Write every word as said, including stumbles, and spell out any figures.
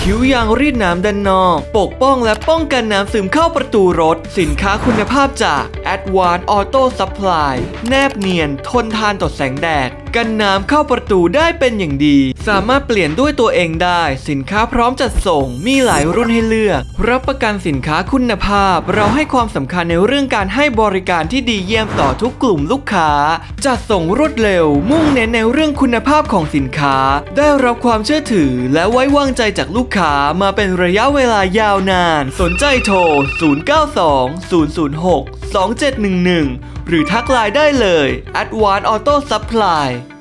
ผิวยางรีดน้ำด้านนอกปกป้องและป้องกันน้ำซึมเข้าประตูรถสินค้าคุณภาพจาก Advanced Auto Supply แนบเนียนทนทานต่อแสงแดดกันน้ำเข้าประตูได้เป็นอย่างดีสามารถเปลี่ยนด้วยตัวเองได้สินค้าพร้อมจัดส่งมีหลายรุ่นให้เลือกรับประกันสินค้าคุณภาพเราให้ความสำคัญในเรื่องการให้บริการที่ดีเยี่ยมต่อทุกกลุ่มลูกค้าจัดส่งรวดเร็วมุ่งเน้นในเรื่องคุณภาพของสินค้าได้รับความเชื่อถือและไว้วางใจจากลูกค้ามาเป็นระยะเวลายาวนานสนใจโทรศูนย์ เก้า สอง ศูนย์ ศูนย์ หก สอง เจ็ด หนึ่ง หนึ่งหรือทักไลน์ได้เลย Advanced Auto Supply